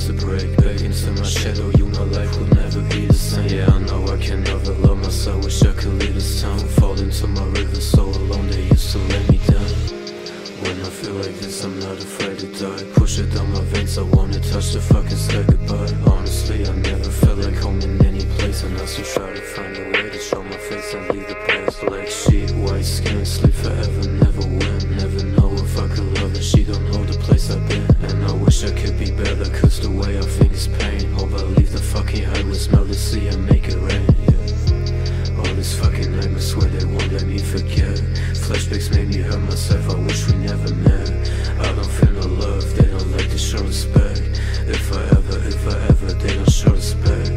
to break back into my shadow. You know life will never be the same. Yeah, I know I can never love myself. Wish I could leave this town. Fall into my river so alone, they used to let me down. When I feel like this, I'm not afraid to die. Push it down my veins, I wanna touch the fucking sky goodbye. Honestly, I never felt like home in any place, and I still try to find a way to show my face and leave the past. Black sheet, white skin, sleep forever, never win. Never know if I could love her, she don't know the place I've been. And I wish I could be better, cause the way I think is pain. Hope I leave the fucking highway, smell the sea and make it rain, yeah. All this fucking nightmares, swear they won't let me forget. Flashbacks made me hurt myself, I wish we never met. I don't feel no love, they don't like to show respect. If I ever, they don't show respect.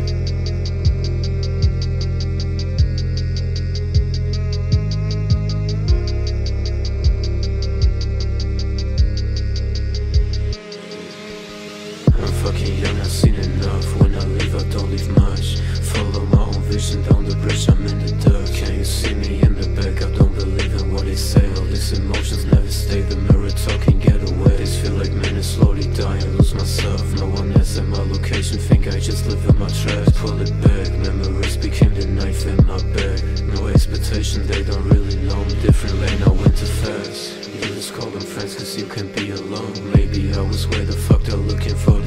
I'm fucking young, I've seen enough. When I leave, I don't leave much. Follow my own vision down the bridge, I'm in the dark. Can you see me in the back? I don't believe in what they say. All these emotions never stay. The mirror talking, get away. These feel like minutes slowly dying, lose myself. No one has at my location, think I just live in my trash. Pull it back, memories became the knife in my back. No expectation, they don't really know me. Different lane, I went too fast. You just call them friends cause you can be alone. Maybe I was where the fuck they're looking for.